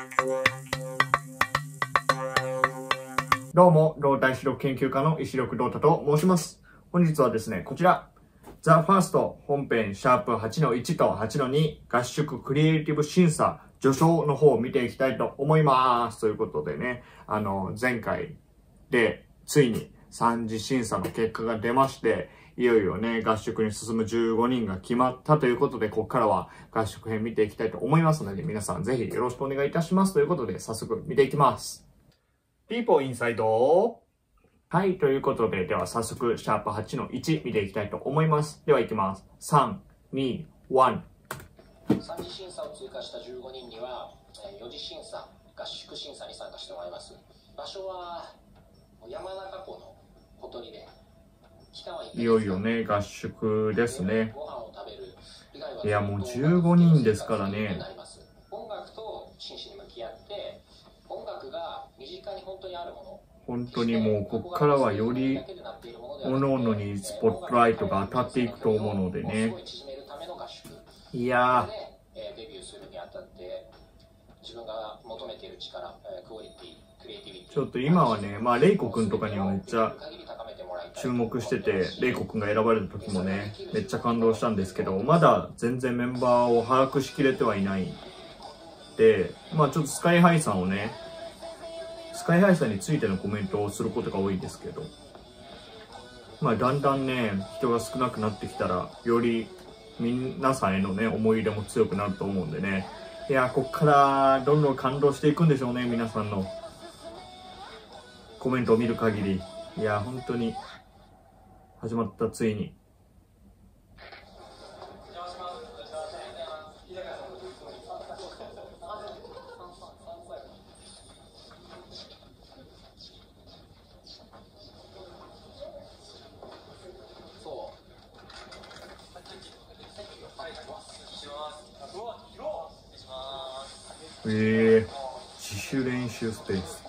どうも、動体視力研究家の石力動太と申します。本日はですね、こちら、ザ・ファースト本編シャープ8-1と8-2合宿クリエイティブ審査序章の方を見ていきたいと思います。ということでね、前回でついに3次審査の結果が出まして、いよいよね、合宿に進む15人が決まったということで、ここからは合宿編見ていきたいと思いますので、皆さんぜひよろしくお願いいたします。ということで、早速見ていきます。ピーポーインサイド。はい、ということで、では早速、シャープ8-1見ていきたいと思います。では行きます。3、2、1。 3次審査を通過した15人には、4次審査、合宿審査に参加してもらいます。場所は、山中湖のほとりで、 いよいよね、合宿ですね。いや、もう15人ですからね。 音楽と真摯に向き合って、音楽が身近に本当にあるもの。 本当にもうここからはより各々にスポットライトが当たっていくと思うのでね。いやー、デビューするにあたって自分が求めている力、クオリティ、クリエイティビティ。 ちょっと今はね、まあレイコくんとかにはめっちゃ注目してて、レイコくんが選ばれた時もね、めっちゃ感動したんですけど、まだ全然メンバーを把握しきれてはいないで、まあちょっとスカイハイさんをね、スカイハイさんについてのコメントをすることが多いんですけど、まあだんだんね、人が少なくなってきたら、より皆さんへのね、思い入れも強くなると思うんでね。いや、こっからどんどん感動していくんでしょうね、皆さんのコメントを見る限り。いや、本当に、始まった、ついに。自主練習スペース。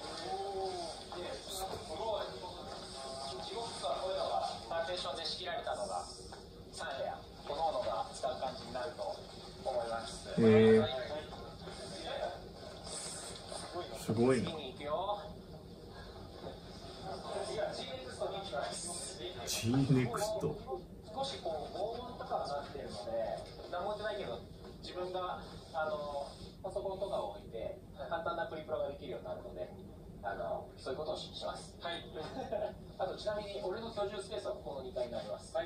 すごいな。G-NEXT。 少しこう防音とかになっているので、何も言ってないけど、自分がパソコンとかを置いて簡単なプリプロができるようになるので、そういうことをします。はい。あとちなみに俺の居住スペースはここの2階になります。はい。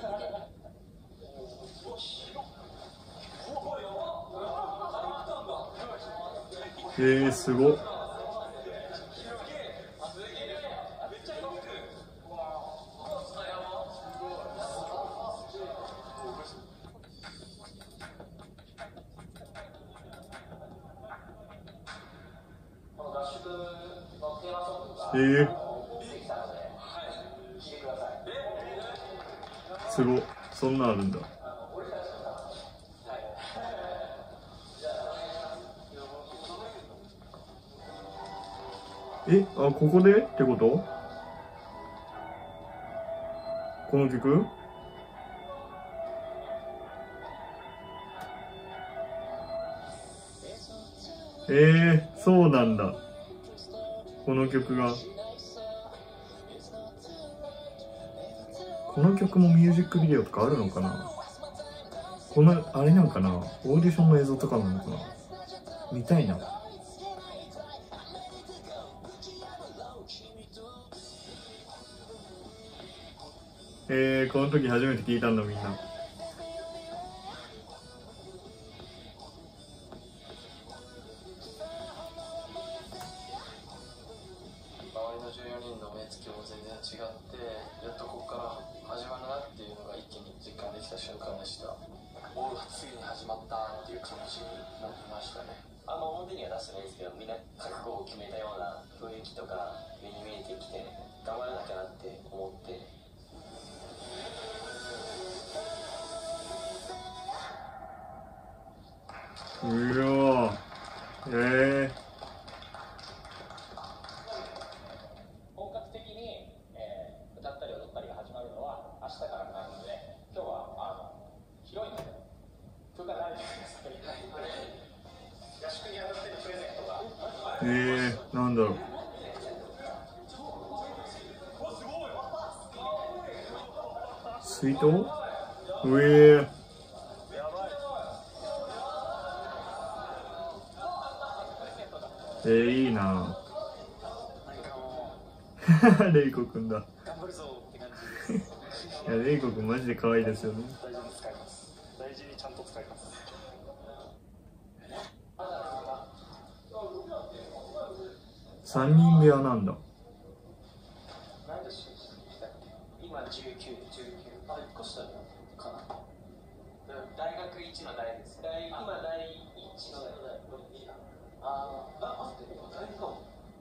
すごっ。すごっ。そんなんあるんだ。ここでってこと？この曲？そうなんだ。この曲が。この曲もミュージックビデオとかあるのかな？あれなんかな？オーディションの映像とかなのかな？見たいな。この時初めて聞いたんだ、みんな。 周りの14人の目つきも全然違って、やっとここから始まるなっていうのが一気に実感できた瞬間でした。オールがついに始まったっていう感じになりましたね。表には出してないですけど、みんな覚悟を決めたような雰囲気とか目に見えてきて、頑張らなきゃなって思って。本格的に、歌ったり踊ったりが始まるのは明日からになるので、今日は広いので空間があるじゃないですか。合宿に当たってるプレゼントがなんだろう。水筒？いいな。レイコくんだ。いや、レイコくんマジで可愛いですよね。 大事にちゃんと使います。 3人部屋なんだ。 今19、あ、1個下かな。大学1の代です。今第1の代。待って、大学かも。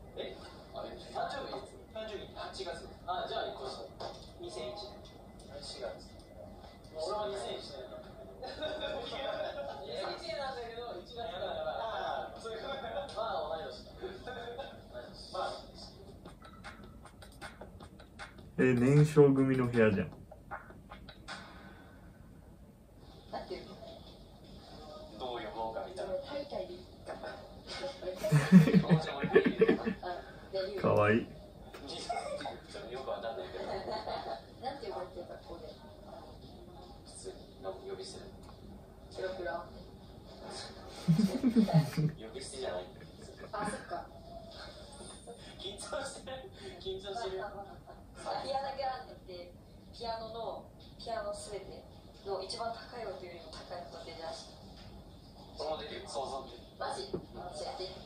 誕生日8月。じゃあ1個下。2001年。4月。俺は2001年だ。2001年なんだけど、1月だから、そういうまあ同い年だ。 年少組の部屋じゃん。 なんていうの？どう呼ぼうかみたいな。 かわいい。 よくわかんないけど。なんて呼ばれてるか、ここで。普通に呼び捨て。プロプロ。呼び捨てじゃない。あ、そっか。緊張してる。緊張してる。ピアノギャランドってピアノすべての一番高い音よりも高い音で出して。そのできる想像で。マジ？教えて。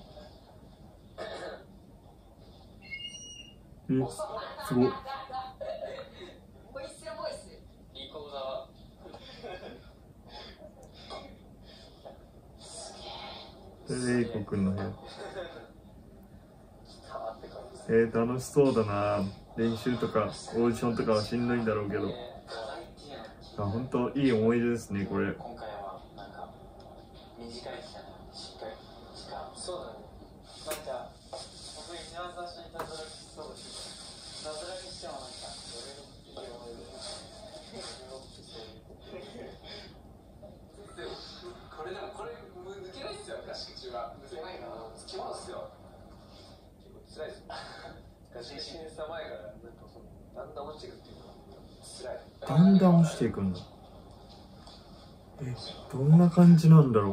すごい。 ボイス。リコーダー。レイコくんの部屋。楽しそうだな。練習とかオーディションとかはしんどいんだろうけど、本当いい思い出ですね、これ。 今回はなんか短い期間しっかり時間。そうだね。なんか僕一番最初に脱落しそうだし、脱落してもなんかいい思い出。これ抜けないっすよ、合宿中は。抜けないな。つきますっよ。結構辛いですよ。合宿審査前からなんかだんだん落ちていくっていうのが辛い。 だんだん落ちていくんだ。どんな感じなんだろう。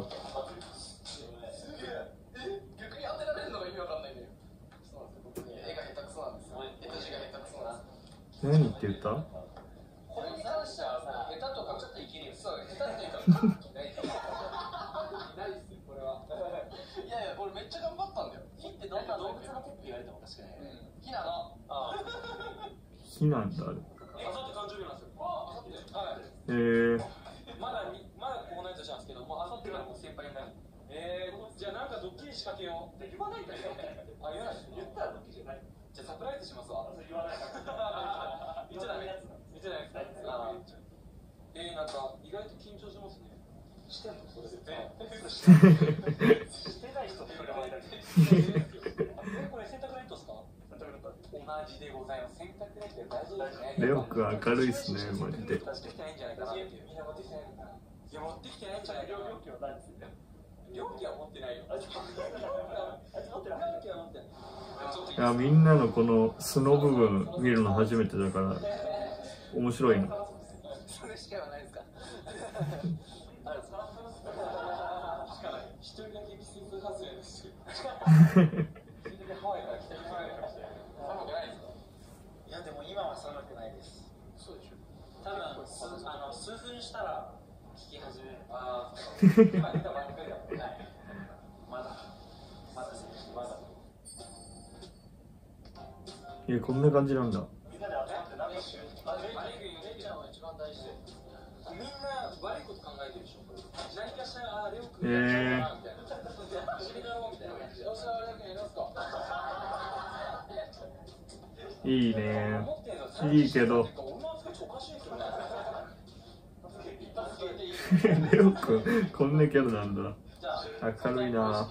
逆に当てられるのが意味わかんないんだよ。そうなんですよ。僕絵が下手くそなんですよ。絵と字が下手くそなんですよ。 何って言った？ これに関してはさ、下手とかちょっといけるよ。そう、下手っていうかないっすよ、これは。いやいや、これめっちゃ頑張ったんだよ。火ってどんな動物の手って言われてもおかしくない。火なの。 火なんだ、あれ。 あさって誕生日なんですよ。あさって。はい。まだここのやつなんですけど、もうあさってからもう先輩になる。じゃあなんかドッキリ仕掛けようって言わないんだよ。あ、言わない。言ったらドッキリじゃない。じゃあサプライズしますわ。言わない。言っちゃダメ。言っちゃダメ。なんか意外と緊張しますね。してんのそれで。してない人って言われたけど。これ洗濯ネットですか？洗濯ネット。同じでございます。洗濯ネットで大丈夫ですね。 レオくん明るいっすね、マジで。 持ってきてないんじゃないかなっていう。みんな持ってきてないのかな。いや、持ってきてないんじゃないかな。料金は何ですか？料金は持ってないよ。持ってない。料金は持ってない。 いや、みんなのこの素の部分見るの初めてだから面白いな。 それしかないですか？一人だけ季節外れですよ。いやでも今は寒くないです。そうでしょ。多分数分したら聞き始める。ああ、今出たばっかりだもん。はい。まだ。 こんな感じなんだ。 みんなで集まって何しよう。レイちゃんは一番大事で。みんな悪いこと考えてるでしょ。何かしらレオ君やっちゃうかなみたいな。知りだろうみたいな感じで。よっしゃ、レオ君やりますか。 いいね。いいけど。レオくん、こんなキャラなんだ。明るいな。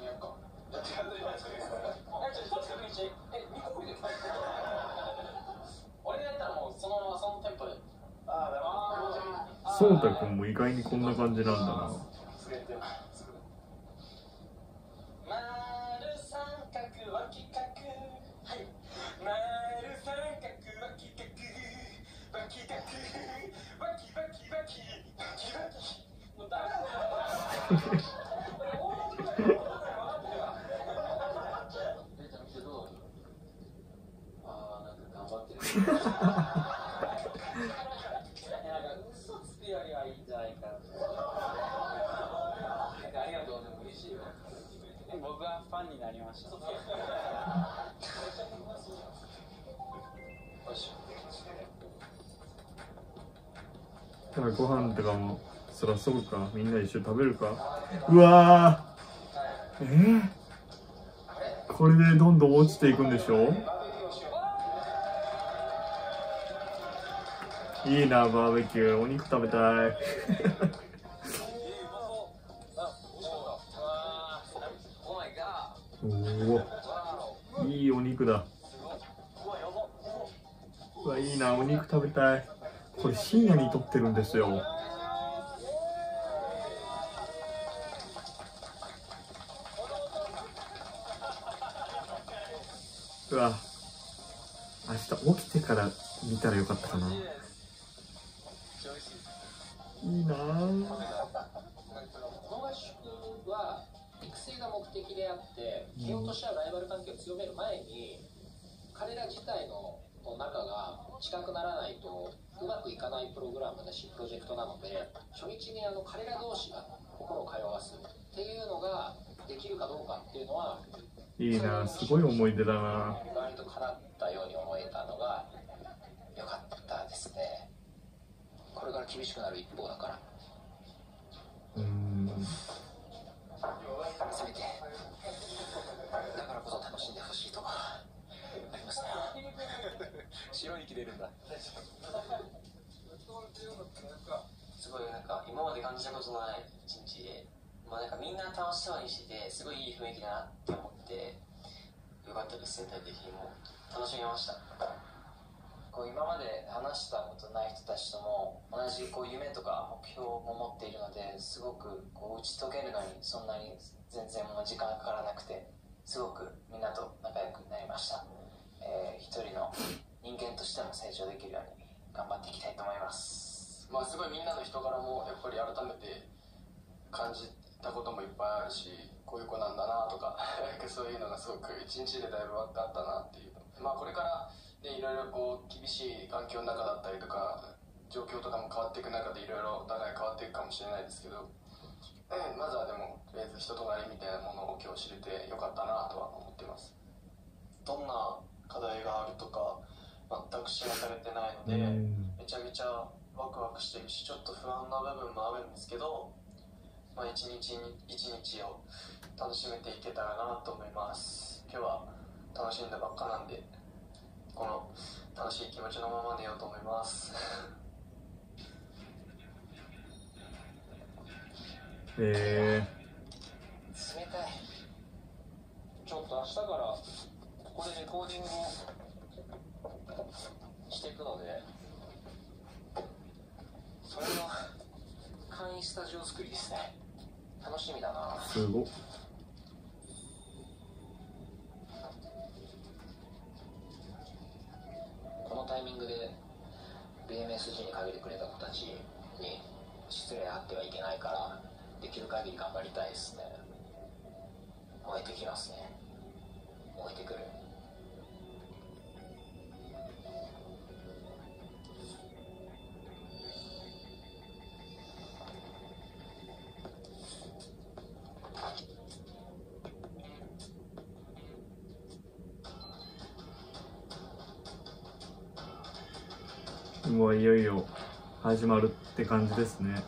そうたくんも意外にこんな感じなんだな。 僕はファンになりました。 ただご飯とかもそらそうか、みんな一緒に食べるか。うわー、これでどんどん落ちていくんでしょ。いいな、バーベキュー。お肉食べたい。おお、いいお肉だ。うわ、いいな、お肉食べたい。これ深夜に撮ってるんですよ。うわ、明日起きてから見たらよかったかな。いいなぁ。 この合宿は育成が目的であって、慶応としてはライバル関係を強める前に、彼ら自体の仲が近くならないとうまくいかないプログラムだし、プロジェクトなので、初日に彼ら同士が心を通わすっていうのができるかどうかっていうのは、 いいな、すごい思い出だな。 割と叶ったように思えたのが良かったですね。これから厳しくなる一方だから。せめてだからこそ楽しんでほしいとかありますね。白い息出るんだ。すごい今まで感じたことのない一日で、みんな楽しそうにしてて、すごいいい雰囲気だなって思って、よかったです。全体的にも楽しみました。今まで話したことない人たちとも同じ夢とか目標も持っているので、すごく打ち解けるのにそんなに全然もう時間かからなくて、すごくみんなと仲良くなりました。一人の人間としても成長できるように頑張っていきたいと思います。すごいみんなの人柄もやっぱり改めて感じたこともいっぱいあるし、こういう子なんだなとかそういうのがすごく一日でだいぶあったなっていう。これからいろいろ厳しい環境の中だったりとか、状況とかも変わっていく中でいろいろお互い変わっていくかもしれないですけど、まずはでもとりあえず人となりみたいなものを今日知れてよかったなとは思っています。どんな課題があるとか全く知らされてないので、めちゃめちゃワクワクしてるし、ちょっと不安な部分もあるんですけど、一日一日を楽しめていけたらなと思います。今日は楽しんだばっかなんで、この楽しい気持ちのまま寝ようと思います。冷たい。ちょっと明日からここでレコーディングをしていくので、それの簡易スタジオ作りですね。楽しみだな。 すごっ。 このタイミングで BMSG にかけてくれた子たちに失礼あってはいけないから、できる限り頑張りたいですね。燃えてきますね。燃えてくる。 もういよいよ始まるって感じですね。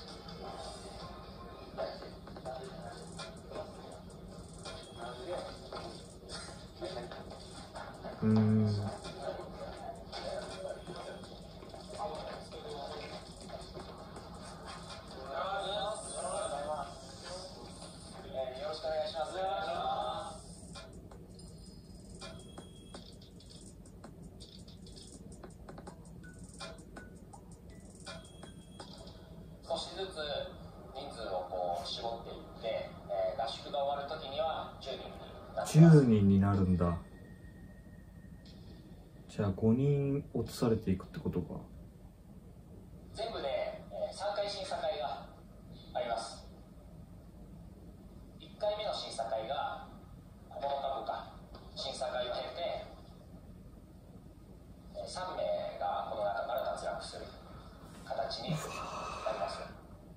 少しずつ人数を絞っていって、合宿が終わるときには10人になってます。 10人になるんだ。じゃあ5人落とされていくってことか。 回目の審査会が9日後か、審査会を経て3名がこの中から脱落する形になります。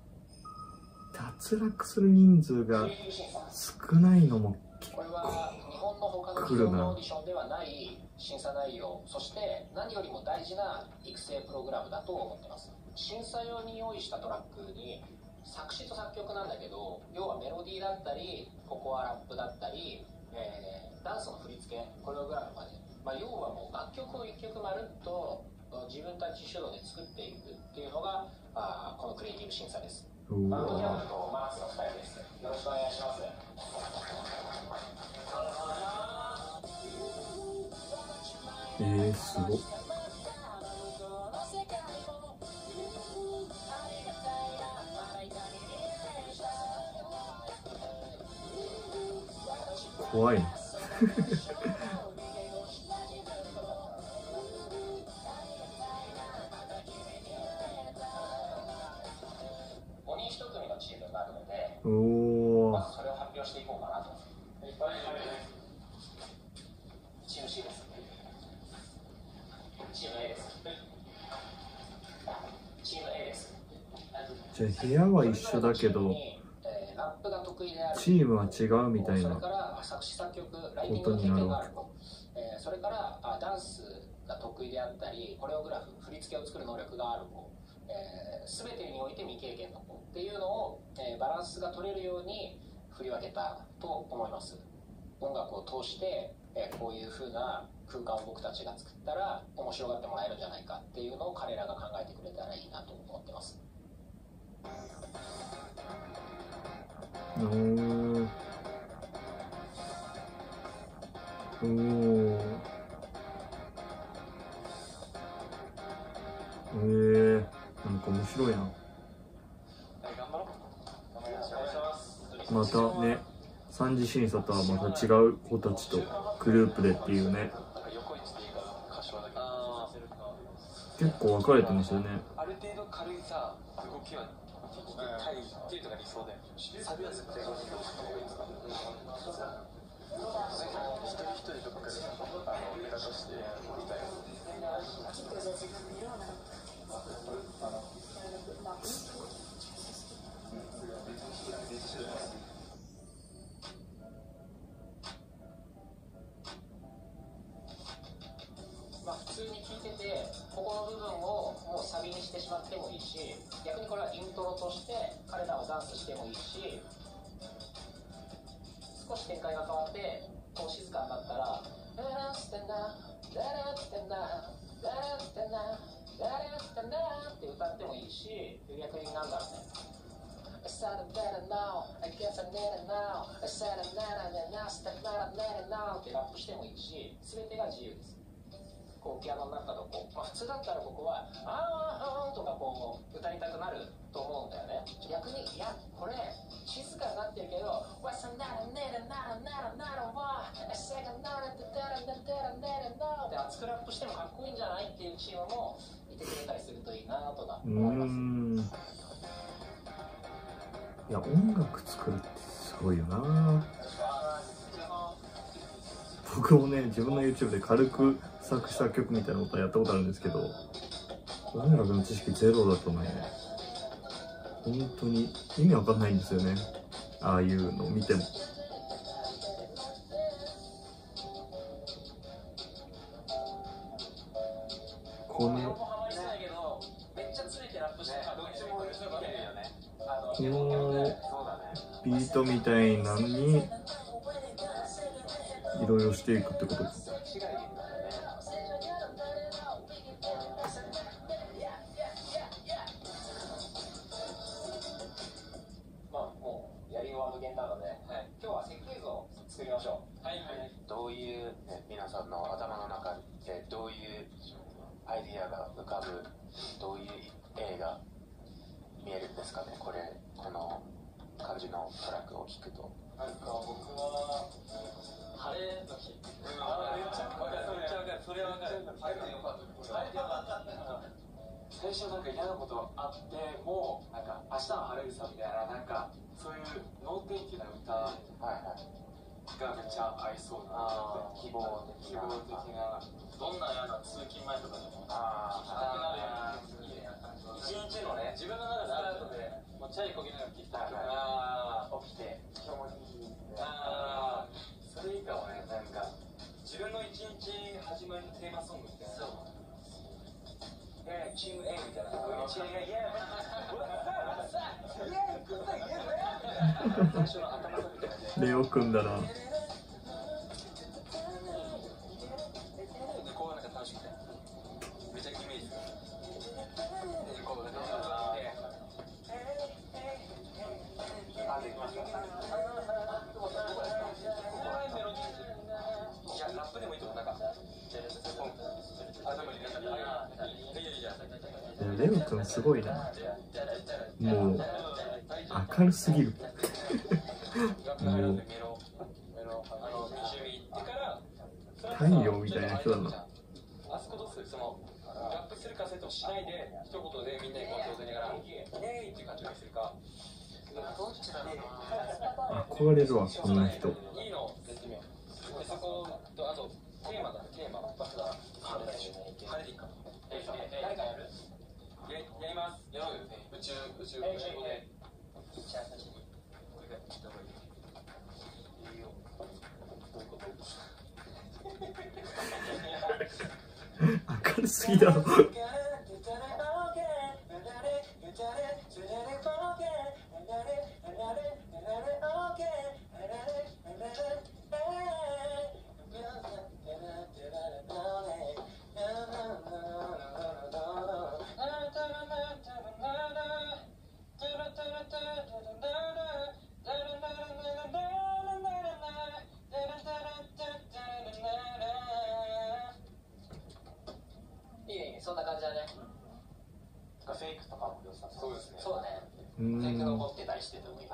脱落する人数が少ないのもこれは日本の他の企業のオーディションではない審査内容、そして何よりも大事な育成プログラムだと思ってます。審査用に用意したトラックに作詞と作曲なんだけど、要はメロディーだったりココアラップだったり、ダンスの振り付け、コレオグラフまで、要はもう楽曲を1曲まるっと自分たち主導で作っていくっていうのがこのクリエイティブ審査です。バンドキャンプとマークの2人です。よろしくお願いします。 すごっ。怖いね。 5人1組のチームがあるので、 おまずそれを発表していこうかなと。チーム C です。チーム A です。チーム A です。 じゃあ部屋は一緒だけどラップが得意である、 チームは違うみたいなそれから作詞作曲、ライティングの経験がある子、それからダンスが得意であったり、コレオグラフ、振り付けを作る能力がある子、全てにおいて未経験の子っていうのを、バランスが取れるように振り分けたと思います。音楽を通して、こういう風な空間を僕たちが作ったら面白がってもらえるんじゃないかっていうのを彼らが考えてくれたらいいなと思ってます。 おおなんか面白いな。またね、三次審査とはまた違う子たちとグループでっていうね、結構分かれてますよね。 ある程度軽いさ動きはタイっていうのが理想だよ。サビは絶対動きが一人一人とかネタとしてみたいな。 普通に聴いてて、ここの部分をもうサビにしてしまってもいいし、逆にこれはイントロとして彼らはダンスしてもいいし、少し展開が変わってこう静かになったら「ダラステナダラステナダラステナダラステナ」って歌ってもいいし、逆になんだろうね、I said it better now, I guess I need it now, I said it better than I said better than now ってラップしてもいいし、全てが自由です。こうピアノになったとこ、普通だったらここは「あーあー」とかこう歌いたくなると思うんだよね。逆にいやこれ静かになってるけど「What's a na na na na na na wa a second na na na na na na」って熱くラップしてもかっこいいんじゃないっていうチームもいてくれたりするといいなとか思います。 いや、音楽作るってすごいよな。僕もね、自分の YouTube で軽く作詞作曲みたいなことはやったことあるんですけど、音楽の知識ゼロだとね、本当に意味わかんないんですよね、ああいうのを見ても。このビートみたいなのにいろいろしていくってことです。 もうやり終わる無限なので、今日は設計図を作りましょう。 どういう、皆さんの頭の中でどういうアイディアが浮かぶ、どういう絵が見えるんですかね、この感じのトラックを聴くと。 なんか僕は晴れの日、めっちゃ分かる、それは分かる。晴れてよかった、晴れてよかった。 最初なんか嫌なことあってもなんか明日は晴れるさみたいな、なんかそういう能天気な歌、 がめっちゃ合いそうな希望的な、どんな嫌な通勤前とかでも聞きたくなるような一日のね、自分の中でスタートでもうチャイこぎながら聴きたい曲が起きて、今日もいいね。それいいかもね。なんか自分の一日始まりのテーマソングみたいな。チーム A みたいな。チーム A、最初の頭のみたいな。 レオくんだな。 こうなんか楽しくて、めちゃイメージ。こうなんかできました。いや、ラップでもいいと思う。なんか。 レオくんすごいな。もう明るすぎる。もう太陽みたいな人だな。 あそこどうする？そのラップするかそれともしないで一言でみんなにこう踊りながら「イエーイ!」っていう感じにするか。どっちだろうな。 憧れるわこんな人。 いいのやってみよう。でそことあとテーマだね。テーマバスだ。晴れでしょ。晴れでいいか。誰かやる？やります。やろうよ。宇宙語で。 明るすぎだろ。 そんな感じだね。 フェイクとかも良さそうですね。 そうね。フェイク残ってたりしててもいい。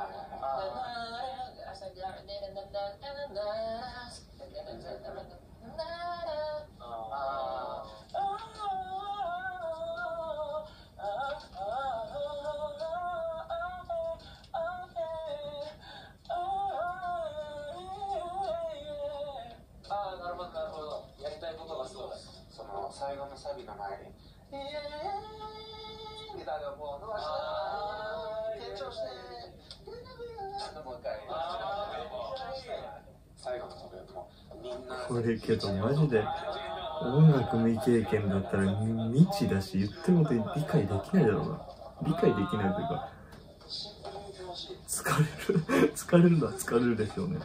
なるほどなるほど。やりたいことがそうだ。その最後のサビの前にギターがもう伸ばして転調してもう一回最後のサビだとみんなこれけどマジで音楽未経験だったら未知だし言ってること理解できないだろうな。理解できないというか疲れるのは疲れるでしょうね。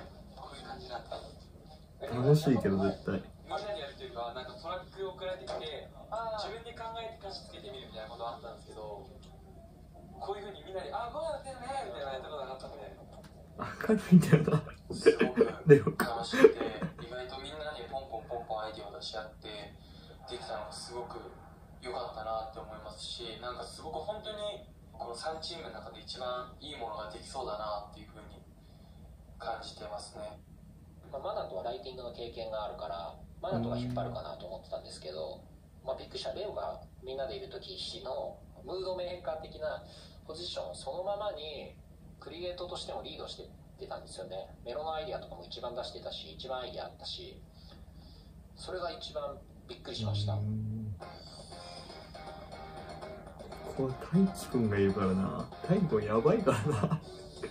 楽しいけど絶対。 みんなにやるというか、なんかトラック送られてきて自分で考えて歌詞つけてみるみたいなことあったんですけど、こういうふうにみんなに「あ、こうなってるね」みたいなやったことなかったので明るいんだよな。 すごく楽しくて、意外とみんなにポンポンアイディアを出し合ってできたのがすごく良かったなって思いますし、なんかすごく本当にこの3チームの中で一番いいものができそうだなっていうふうに感じてますね。マナとはライティングの経験があるからマナとが引っ張るかなと思ってたんですけど、びっくりした。レオがみんなでいる時のムードメーカー的なポジションをそのままにクリエイトとしてもリードして出たんですよね。メロのアイデアとかも一番出してたし、一番アイデアあったし、それが一番びっくりしました。 これ大輝くんがいるからな。大輝くんやばいからな。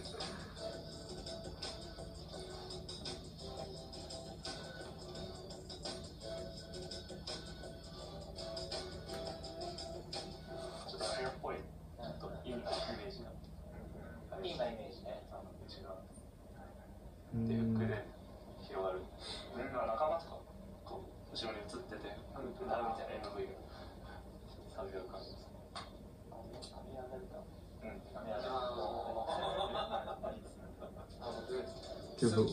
でゆっくり広がる。仲間とかこう後ろに映ってて歌うみたいな MV がサビが感じます。雨上がるか。雨上がる。いいですね。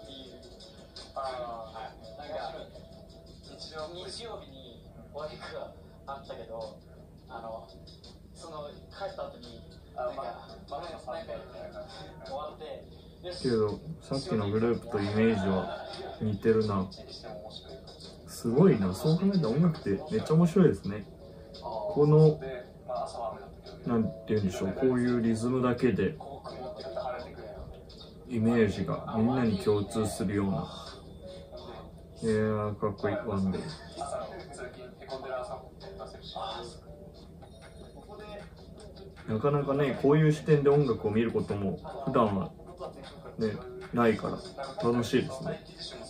日曜日にワイクがあったけど、その帰った後になんか終わって。 けどさっきのグループとイメージは似てるな。すごいな。そう考えたら音楽ってめっちゃ面白いですね。このなんて言うんでしょう、こういうリズムだけでイメージがみんなに共通するような。いやー、かっこいい。ワンデー。なかなかね、こういう視点で音楽を見ることも普段はね、ないから楽しいですね。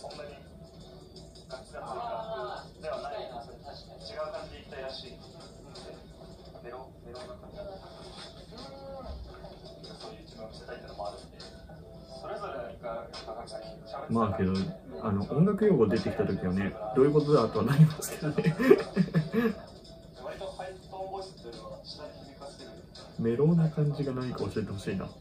まあけど、音楽用語出てきた時はね、どういうことだとはなりますけどね。メローな感じが何か教えてほしいな。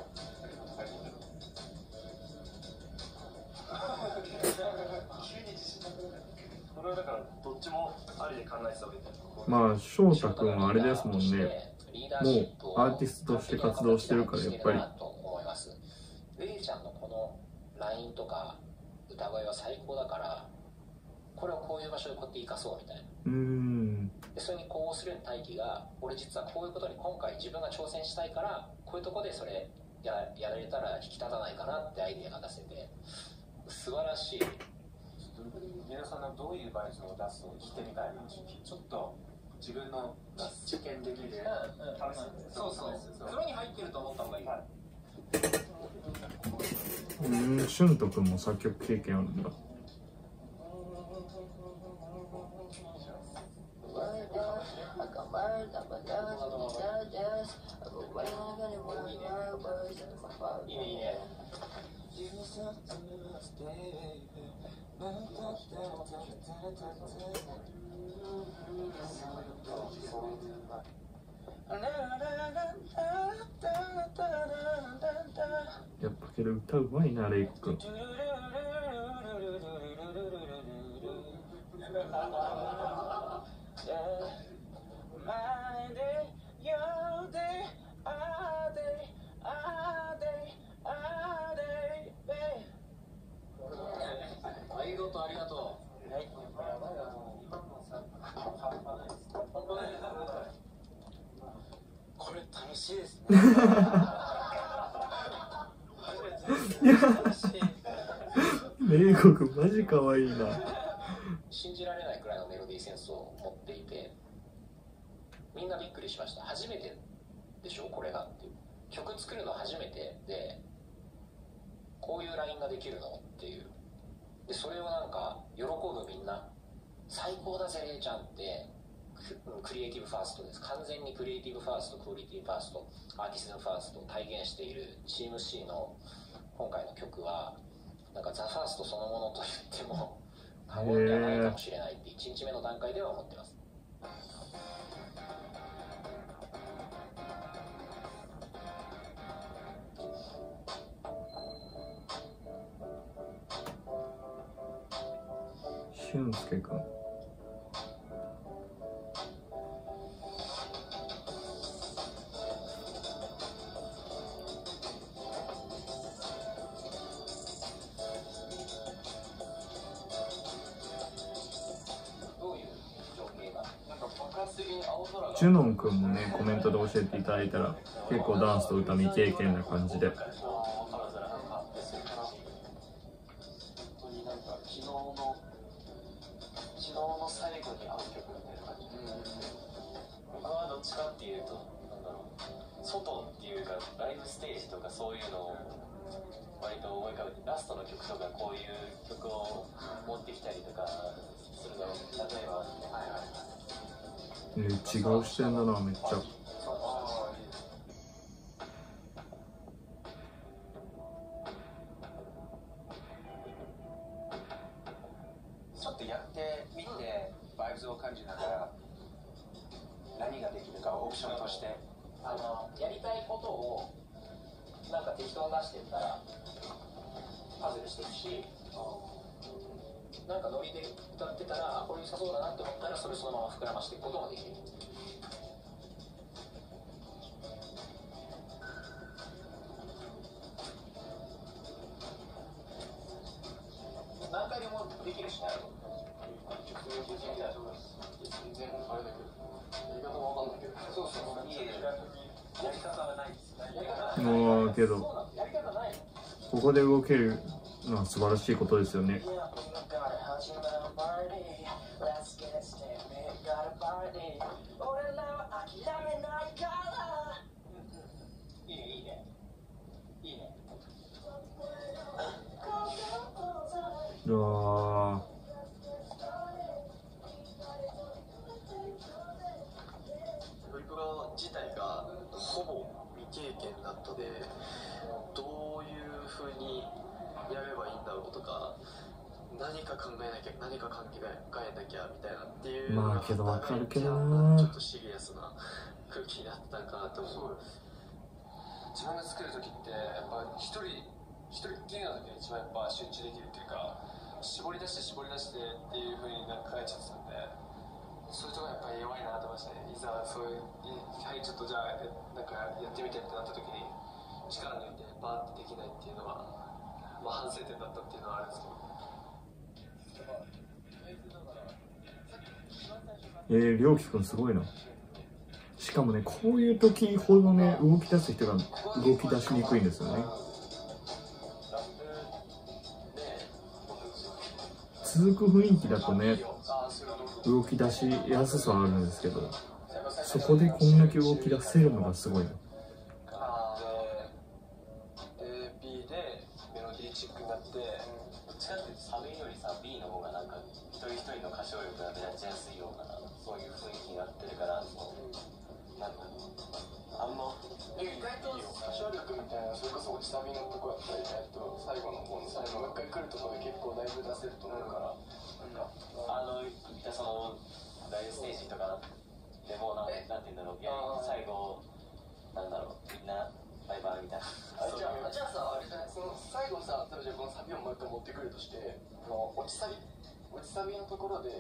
まあ翔太君はあれですもんね、もうアーティストとして活動してるから、やっぱりレイちゃんのこのラインとか歌声は最高だから、これをこういう場所でこうやって生かそうみたいな。でそれにこうするに大輝が、俺実はこういうことに今回自分が挑戦したいから、こういうとこでそれやられたら引き立たないかなってアイデアが出せて素晴らしい。 皆さんのどういうバイスを出すと聞いてみたいな。ちょっと自分の実験できる。 そうそう、袋に入ってると思った方がいい。 シュント君も作曲経験あるんだ。 いいねいいね。 やっぱけど歌うまいな、レイク君。 ありがとう。 これ楽しいですね。 レイコ君マジ可愛いな。 信じられないくらいのメロディーセンスを持っていて、みんなびっくりしました。初めてでしょこれがっていう。曲作るの初めてで、こういうラインができるのっていう。でそれをなんか喜ぶみんな、最高だぜレイちゃんって、クリエイティブファーストです。完全にクリエイティブファースト、クオリティブファースト、アーティストファーストを体現しているチーム C の今回の曲は、なんかザ・ファーストそのものと言っても過言ではないかもしれないって1日目の段階では思ってます。 俊介君。ジュノン君もね、コメントで教えていただいたら、結構ダンスと歌未経験な感じで。 最後に合う曲みたいな感じ。僕はどっちかっていうと、なんだろう、外っていうかライブステージとかそういうのを割と思い浮かべて、ラストの曲とかこういう曲を持ってきたりとかするの。例えば、 違う視点だな、めっちゃ。 ちょっとやってみて、バイブスを感じながら何ができるかオプションとして、 やりたいことをなんか適当に出していったらパズルしていくし、なんかノリで歌ってたらこれ良さそうだなって思ったらそれそのまま膨らましていくことができる。何回でもできるしね。 全然あれだけど、やり方もわかんないけど。 そうそう、いいやり方はないです。 もうけどやり方ない。 ここで動けるのは素晴らしいことですよね。うわー、 ドリブラー自体がほぼ未経験だったで、どういう風にやればいいんだろうとか、何か考えなきゃ、何か考えなきゃみたいなっていうのが、 まあけどわかるけどちょな。 っとシリアスな空気になったんかなと思う。自分が作る時ってやっぱ一人っきりの時が一番やっぱ集中できるっていうか、絞り出してっていう風になんか考えちゃってたんで、そういうところやっぱり弱いなと思いましたね。いざそういう、はいちょっとじゃあなんかやってみてってなった時に力抜いてバーってできないっていうのは、まあ反省点だったっていうのはあるんですけど。 りょうきくんすごいな。しかもね、こういう時ほどね、動き出す人が動き出しにくいんですよね。続く雰囲気だとね、動き出しやすさはあるんですけど、そこでこんだけ動き出せるのがすごいな。 B でメロディーチックになって、 どっちかっていうとサビよりさ B の方がなんか一人一人の歌唱力が目立ちやすいようなそういう雰囲気になってるから、なんかあんま意外と歌唱力みたいな、それこそ落ちサビのとこやったり、最後の方の最後もう一回来るところで結構だいぶ出せると思うから、 そのライブステージとかでもなんて言うんだろう、最後なんだろう、みんなバイバイみたいな。 じゃあさ、あれじゃない、その最後さ、例えばこのサビをもう一回持ってくるとして、落ちサビのところで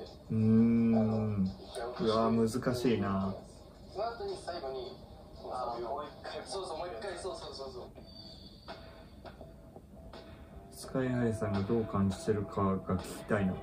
うわ難しいな。 その後に最後にこのサビをもう一回、もう一回、そうスカイハイさんがどう感じてるかが聞きたいな。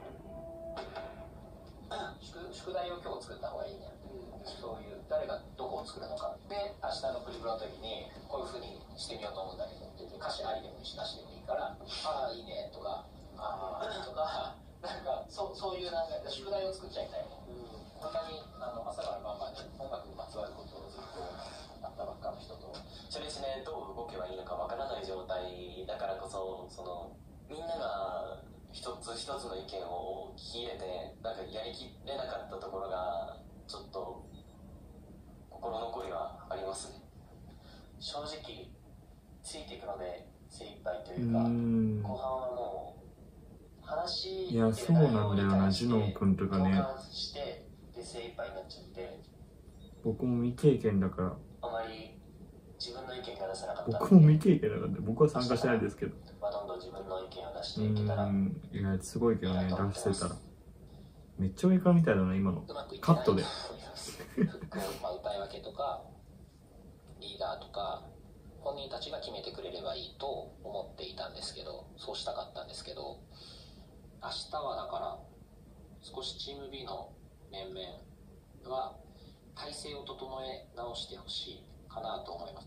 宿題を今日作った方がいいね。そういう誰がどこを作るのかで、明日のプリブロの時にこういう風にしてみようと思うんだけど、別に歌詞ありでもいいしなしでもいいから、ああいいねとか、ああとか、なんかそういうなんか宿題を作っちゃいたいね。こんなに朝から晩まで音楽にまつわることをずっとあったばっかの人と初日ね、どう動けばいいのかわからない状態だからこそ、みんなが一つ一つの意見を聞き入れてなんかやりきれなかったところがちょっと心残りはありますね。正直ついていくので精一杯というか、後半はもう話いやそうなんだよな、ジュノン君とかね。 してで精一杯になっちゃって、 僕も未経験だから。 あまり自分の意見が出せなかった。 僕も未経験だからね、僕は参加してないですけど。 どんどん自分の意見を出していけたら。 いやすごいけどね、出してたら。めっちゃ上からみたいだな、今の。カットで。 歌い分けとかリーダーとか本人たちが決めてくれればいいと思っていたんですけど、そうしたかったんですけど、明日はだから少しチーム B の面々は体制を整え直してほしいかなと思います。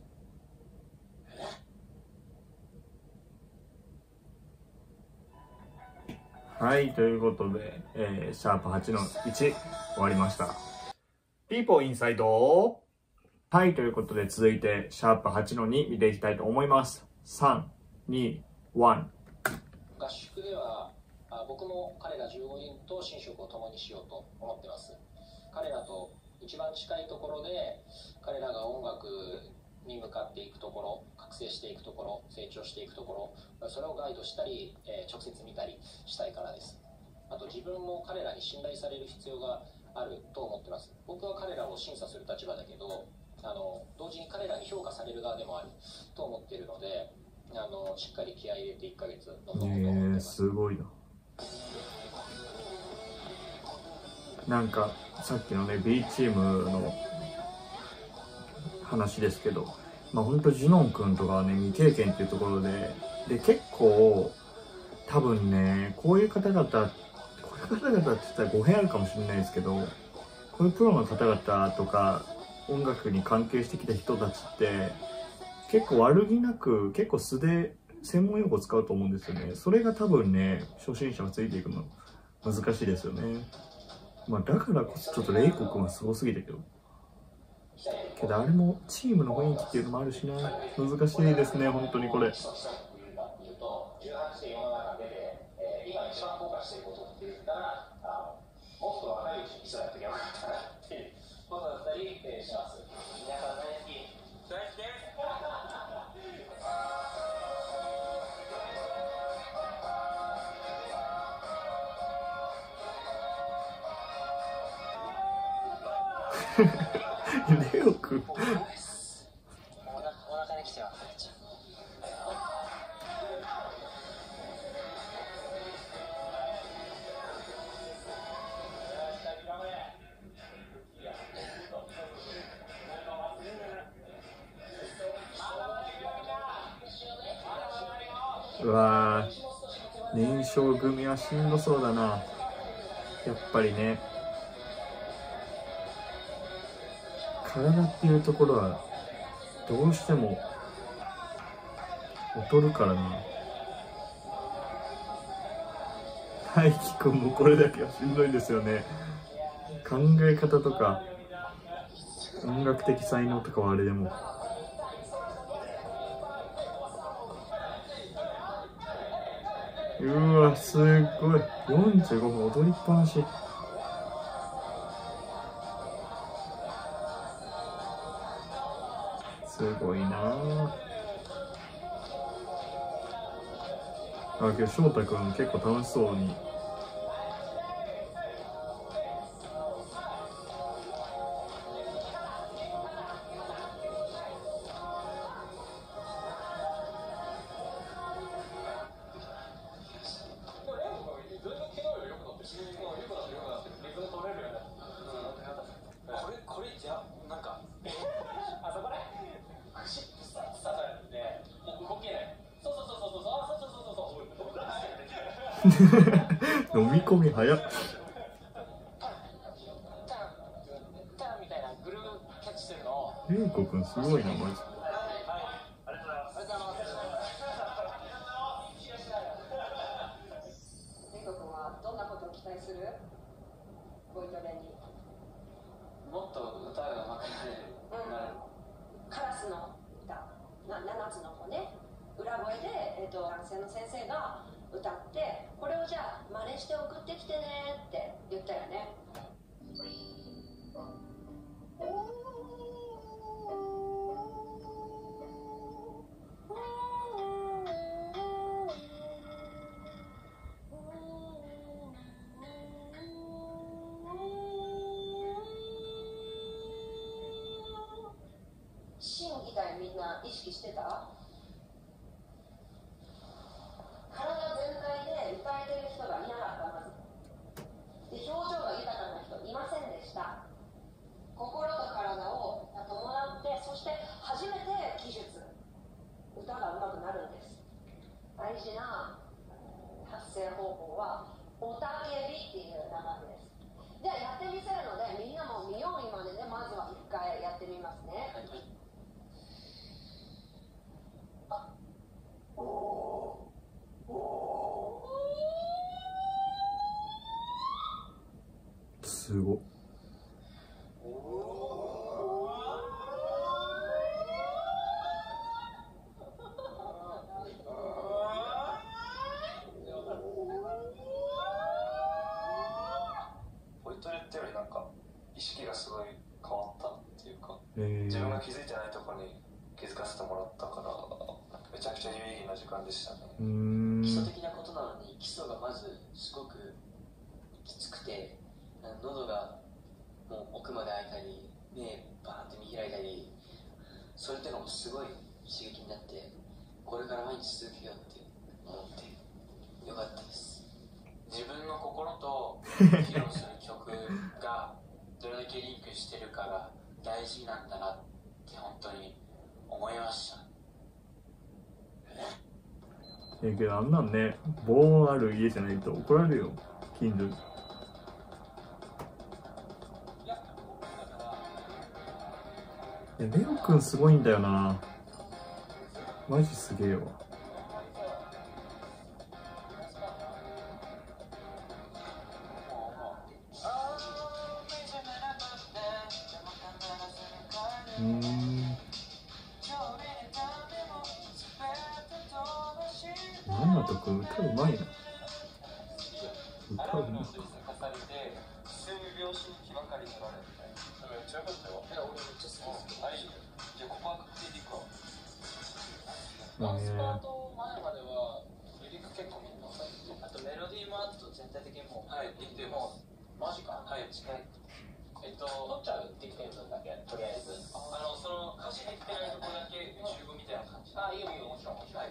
はい、ということで、シャープ8の1終わりました。ピーポーインサイド。はい、ということで続いてシャープ8の2見ていきたいと思います。3、2、1。 合宿では僕も彼ら15人と寝食を共にしようと思ってます。彼らと一番近いところで彼らが音楽に向かっていくところ、覚醒していくところ、成長していくところ、それをガイドしたり、直接見たりしたいからです。あと自分も彼らに信頼される必要があると思ってます。僕は彼らを審査する立場だけど、同時に彼らに評価される側でもあると思っているので、しっかり気合い入れて1ヶ月臨むと思ってます。 すごいな。なんかさっきのね B チームの話ですけど、まあ本当ジュノン君とかはね未経験っていうところで結構多分ねこういう方々って言ったら語弊あるかもしれないですけど、こういうプロの方々とか音楽に関係してきた人たちって結構悪気なく結構素で専門用語を使うと思うんですよね。それが多分ね、初心者がついていくの難しいですよね。まあだからこそちょっとレイコ君はすごすぎたけど。けどあれもチームの雰囲気っていうのもあるしな。難しいですね、本当にこれ。レオ君お腹に来てはうわー、燃焼組はしんどそうだな。やっぱりね、体っていうところはどうしても劣るからな。大輝くんもこれだけはしんどいんですよね。考え方とか音楽的才能とかはあれでも、うわすっごい、45分踊りっぱなし。すごいなあ。あ、けど翔太くん結構楽しそうに。 これじゃなんかあそこねシップスタートやって動けない。そう飲み込み早っ。 ターンみたいなグルーキャッチするのを。 レイコくんすごいなマジ。 もっと歌が上手くなる。 カラスの歌、7つの子ね、裏声で、男性の先生が歌って、これをじゃあ真似して送ってきてねって言ったよね。心技体みんな意識してた？体全体で歌えてる人がいなかった、まず。で、表情が豊かな人いませんでした。心と体を伴って、そして初めて技術、歌が上手くなるんです。大事な発声方法はおたけびっていう名前です。ではやってみせるので、みんなも見よう見まねでまずは一回やってみますね。 すごっ。 ポイトレってよりなんか意識がすごい変わったっていうか、自分が気づいてないところに気づかせてもらったから、めちゃくちゃ有意義な時間でしたね。 基礎的なことなのに、基礎がまずすごくきつくて、喉がもう奥まで開いたり、目バーンって見開いたり、それとかもすごい刺激になって、これから毎日続けようって思ってよかったです。自分の心と披露する曲がどれだけリンクしてるかが大事なんだなって本当に思いました。 けどあんなんね、防音ある家じゃないと怒られるよ、近所に。レオくんすごいんだよな。マジすげえわ。 斗くん歌うまいな。歌うまい。 ダンスパート前まではリリック結構みんなされて、あとメロディーもあと全体的にもはい、できてます。 マジか。 はい、近い。 取っちゃうできてる分だけとりあえず。 その歌詞入ってないとこだけ宇宙語みたいな感じ。 あ、いいよいいよ、もちろんもちろん。 はい。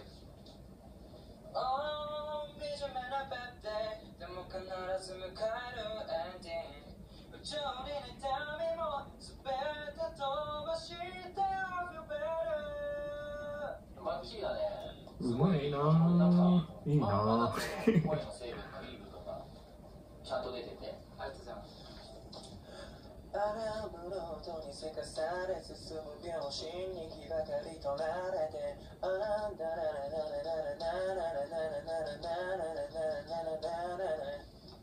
惨めなベッドでも必ず迎えるエンディング。不条理な痛みも全て飛ばして I feel better。 バッチリだね。 うまいなぁ。いいなぁ。 声の成分のいい部分がちゃんと出てて、ありがとうございます。 あらぶロードにせかされ進む秒針に気ばかり取られて、あらだららららららららららららららら。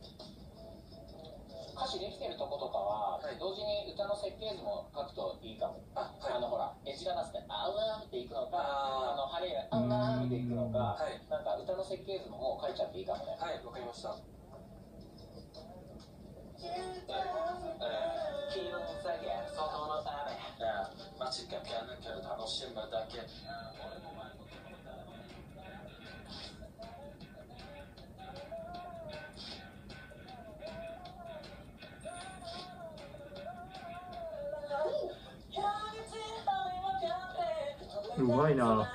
歌詞できてるとことかは、同時に歌の設計図も書くといいかも。ほら、エッジがなすって、あらーっていくのか、ハレーあらーっていくのか、なんか歌の設計図ももう書いちゃっていいかもね。 はい、わかりました。 気分下げ、外の雨。 街がピアノけど楽しむだけ。 うまいな。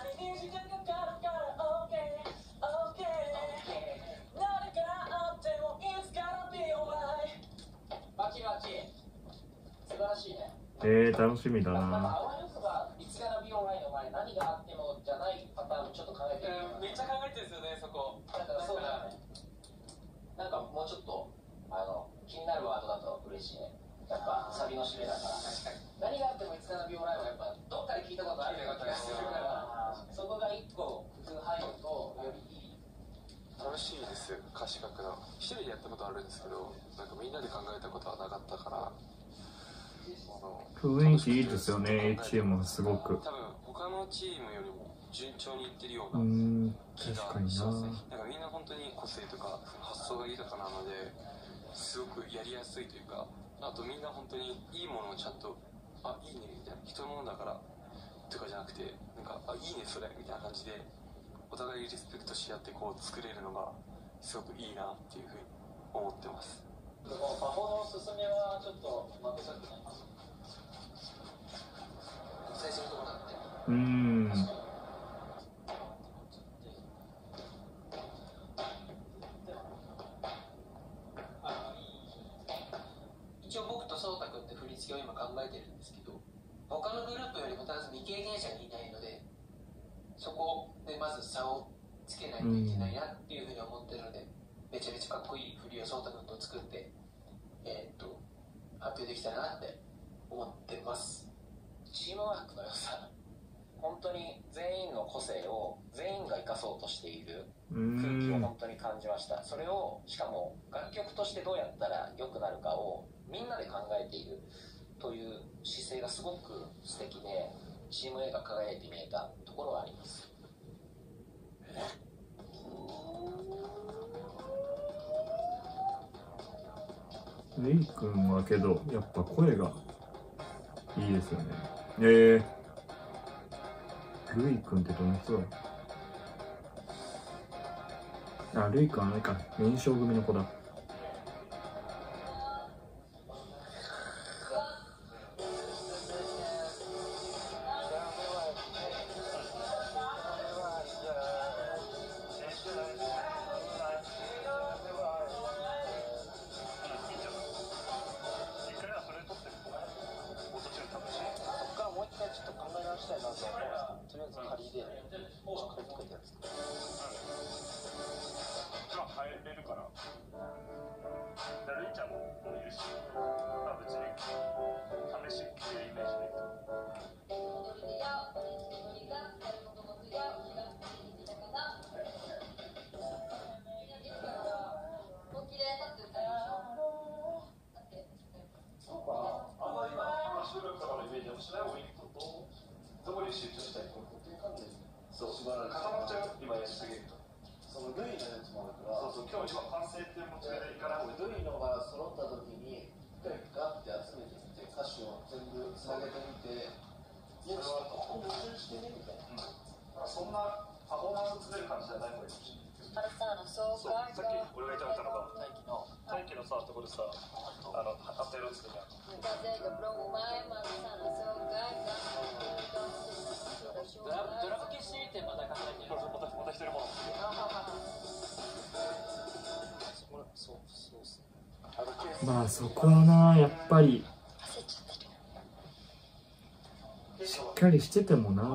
バチバチ。素晴らしいね。 楽しみだな。 いつから美容ラインの前何があってもじゃないパターンちょっと考えてる。 めっちゃ考えてるんですよね、そこ。 だからそうだよね。なんかもうちょっと気になるワードだと嬉しいね。やっぱサビの締めだから。確かに。何があってもいつから美容ラインはやっぱどっかで聞いたことあるような気がするから、そこが一個工夫入るとよりいい。 楽しいです、歌詞書くの。一人でやったことあるんですけど、なんかみんなで考えたことはなかったから。 雰囲気いいですよね、チームはすごく。 多分他のチームよりも順調にいってるような気がしますね。なんかみんな本当に個性とか発想が豊かなので、すごくやりやすいというか、あとみんな本当にいいものをちゃんと、あ、いいねみたいな、人のものだからとかじゃなくて、なんか、あ、いいねそれみたいな感じで、お互いリスペクトし合ってこう作れるのがすごくいいなっていうふうに思ってます。 パフォの進めはちょっと負けちゃってない。最初のところなんで。一応僕と颯太君って振り付けを今考えてるんですけど、他のグループよりもただ未経験者にいないので、そこでまず差をつけないといけないなっていうふうに思ってるので、めちゃめちゃかっこいい振りを颯太君と作って、発表できたらなって思ってます。チームワークの良さ、本当に全員の個性を全員が生かそうとしている空気を本当に感じました。それをしかも楽曲としてどうやったら良くなるかをみんなで考えているという姿勢がすごく素敵で、チーム A が輝いて見えたところはあります。 レイ君はけどやっぱ声がいいですよね。ルイ君ってどの人だ。あ、ルイ君はあれか、連勝組の子だ。 どこに集中したいっていう感じです。そう、固まっちゃう、今やりすぎると。そのそう今日一番完成っていうモチベでいかない方がいい。 どういうのが揃った時にガッて集めてきて歌詞を全部下げてみて、いやここ矛盾してねみたいな、 そんなパフォーマンス詰める感じじゃない方がいいかもしれない。 そうさっき俺が言いたかったのが大気のさところでさアフターローズとかドラム消しってまた考えてる。 また一人もそうっすね。 まあそこはな、やっぱりしっかりしててもな。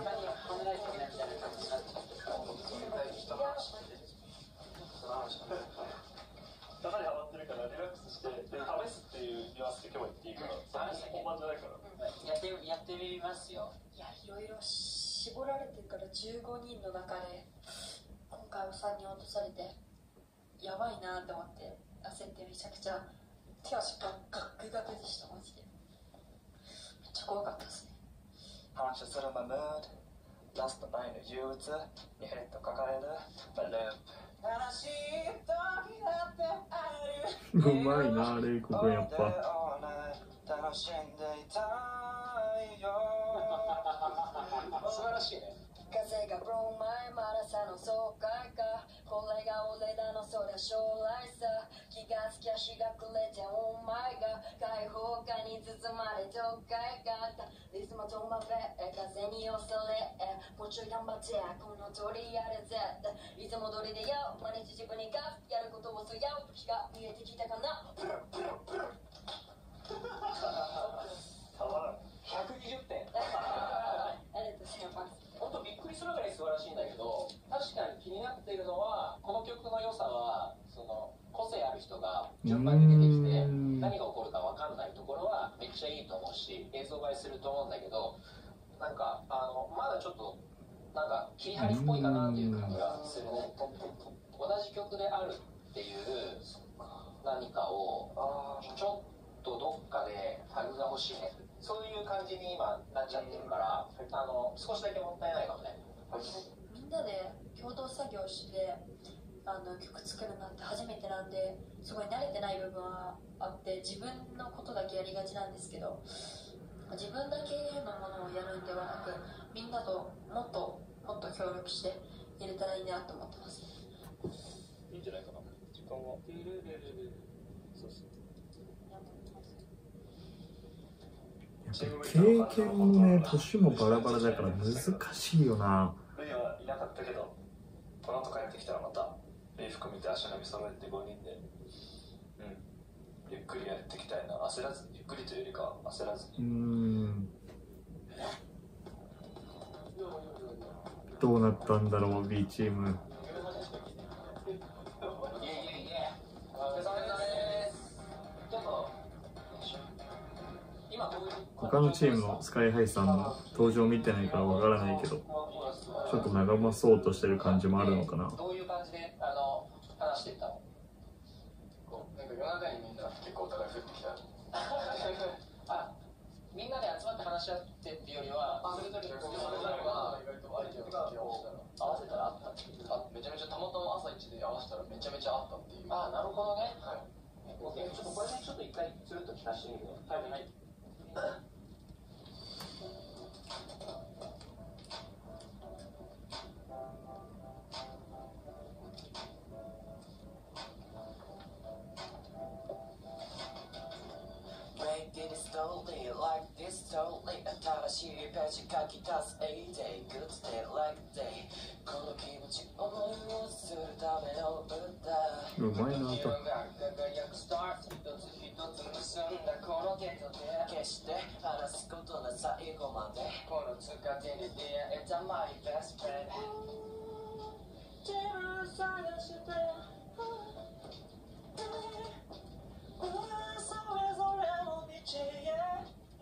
かなりハマってるからリラックスしてで試すっていうニュアンスで今日は言っていいから、本番じゃないからやってみますよ。 いや、いろいろ絞られてるから15人の中で今回は3人落とされてやばいなって思って焦ってめちゃくちゃ手足ガクガクでした。マジでめっちゃ怖かったですね。 反射するマムード、ラスト前の憂鬱にヘッド抱えるバループ、悲しい時だってあるうまいな、レイコ君やっぱ。 楽しんでいたいよ素晴らしいね。風がブローマイまださの爽快か、これが俺らのそりゃ将来さ、気がつきゃ日が暮れてお前が開放感に包まれどっかいがったリズムとまべ風に押されもうちょい頑張ってこの通りやるぜ、いつも通りでよ毎日自分にガスやることをすやう時が見えてきたかな。プルプルプル 120点。 ありがとうございます。 本当びっくりするぐらい素晴らしいんだけど、確かに気になっているのはこの曲の良さはその個性ある人が順番に出てきて何が起こるか分かんないところはめっちゃいいと思うし映像映えすると思うんだけど、なんかまだちょっとなんか切り張りっぽいかなっていう感じがするね。同じ曲であるっていう何かをちょっとどっかでタグが欲しいね、そういう感じに今なっちゃってるから少しだけもったいないかもね。 みんなで共同作業して曲作るなんて初めてなんで、すごい慣れてない部分はあって自分のことだけやりがちなんですけど、自分だけのものをやるんではなくみんなともっと協力してやれたらいいなと思ってます。 いいんじゃないかな。時間はそうそうやっぱ経験もね、年もバラバラだから難しいよな。 レイはいなかったけど、この後帰ってきたらまた礼服見て足並み揃えて5人で、ゆっくりやっていきたいな。焦らずに、ゆっくりというよりかは焦らずに。 どうなったんだろう B チーム。他のチームのスカイハイさんの登場見てないからわからないけど、ちょっと長まそうとしてる感じもあるのかな。 どういう感じで話していったの？ なんか夜中にみんな結構お互い降ってきたみんなで集まって話し合ってっていうよりはそれぞれのが意外と相手の掛けを合わせたらあったっていう。 めちゃめちゃたまたま朝一で合わせたらめちゃめちゃあったっていう。 なるほどね。 はい。 ちょっとこれでちょっと一回つるっと聞かせてみるよ。はい。 新しいページ書き足す A-Day Good day like day この気持ち思いをするための歌うまいなと。 輝くスター一つ一つ結んだこの手と手決して話すことな最後までこの塚手に出会えた My best friend 自分探してそれぞれの道へ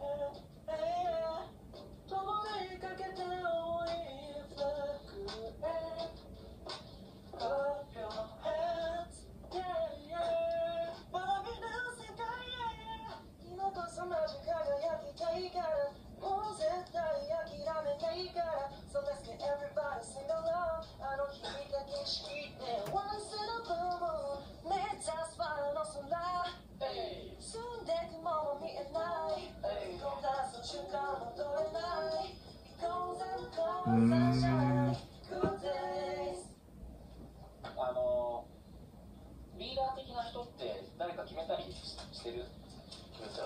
共にかけて追い深くへ Up your hands, yeah, yeah 学びの世界へ今こそマジ輝きたいからもう絶対諦めないから So let's get everybody sing along あの日見た景色で One リーダー的な人って誰か決めたりしてる？決めて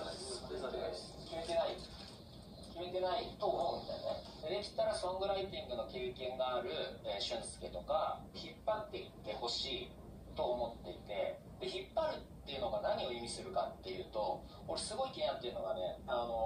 ないと思うんだよね。できたらソングライティングの経験がある、俊介とか引っ張っていってほしいと思っていて、で引っ張るっていうのが何を意味するかっていうと、俺すごい気になってるのがね、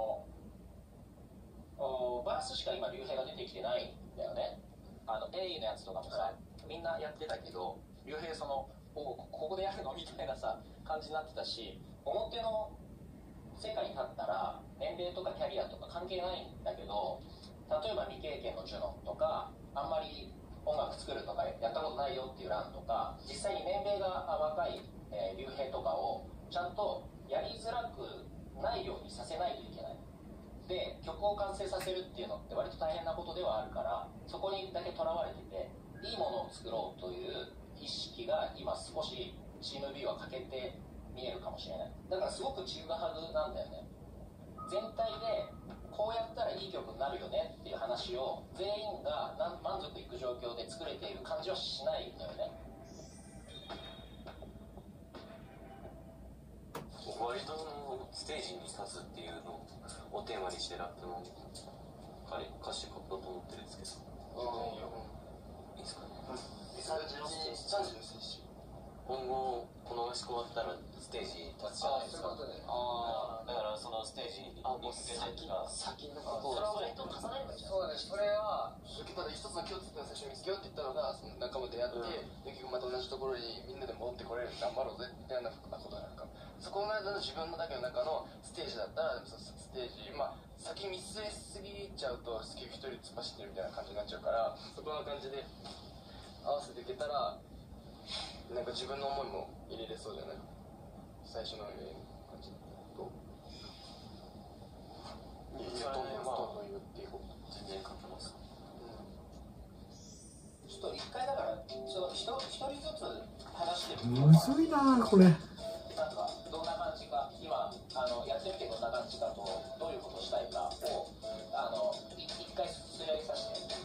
バースしか今竜兵が出てきてないんだよね。A のやつとかもさ、みんなやってたけど、竜兵ここでやるのみたいなさ感じになってたし、表の世界に立ったら年齢とかキャリアとか関係ないんだけど、例えば未経験のジュノンとか、あんまり音楽作るとかやったことないよっていうランとか、実際に年齢が若い竜兵とかをちゃんとやりづらくないようにさせないといけない。で曲を完成させるっていうのって割と大変なことではあるから、そこにだけとらわれてて、いいものを作ろうという意識が今少しチーム B は欠けて見えるかもしれない。だからすごくちぐはぐなんだよね。全体でこうやったらいい曲になるよねっていう話を全員が満足いく状況で作れている感じはしないのよね。 割とステージに立つっていうのをテーマにしてラップの歌詞書こうと思ってるんですけど、いいですかね。今後この合宿終わったらステージに立つじゃないですか。だからそのステージに向けて先のことをそれと重ねればいいじゃん。 そうだね、それはまだ一つの共通点を最初に見つけようって言ったのが、その仲間でやって、結局また同じところにみんなで戻ってこれる、頑張ろうぜみたいなことなんか、そこまでの自分のだけの中のステージだったら、そのステージ、先見据えすぎちゃうと結局一人突っ走ってるみたいな感じになっちゃうから、そこの感じで合わせていけたら、なんか自分の思いも入れれそうじゃない？最初の感じと。どんどん言っていこう。 全然書けます。 ちょっと一回だから一人ずつ話してみて。 むずいなこれ。 なんかどんな感じか、今やってみてどんな感じかと、どういうことをしたいかを一回すり上げさせて。